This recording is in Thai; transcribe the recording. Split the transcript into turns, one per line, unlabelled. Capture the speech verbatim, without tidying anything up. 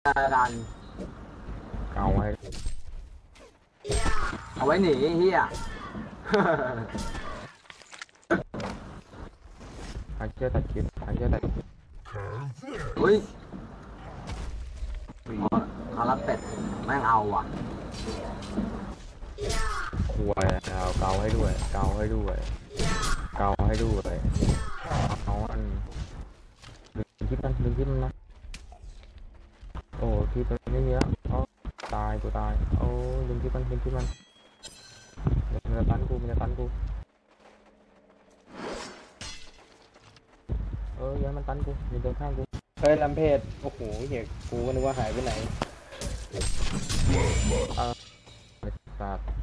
กัน
เอาไว้
เอาไว้หนีเฮีย
หาเชือกตัดคลิปหาเชือกตัดคลิป
อุ้ยคาราเป็ดแม่งเอาว่ะ
ควยเอาเกาให้ด้วยเกาให้ด้วยเกาให้ด้วยเอาอันดึงคลิปมันดึงคลิปมันนะโอ้คลิปมันไม่เยอะเอาตายกูตายโอ้ดึงคลิปมันดึงคลิปมันมันจะตันกูมันจะตันกูเออยังมันตันกูมีตัวข้างกู
เฮ้ยลำเพจโอ้โหเหี้ยกูก็นึกว่าหายไปไหน
เออสัตว์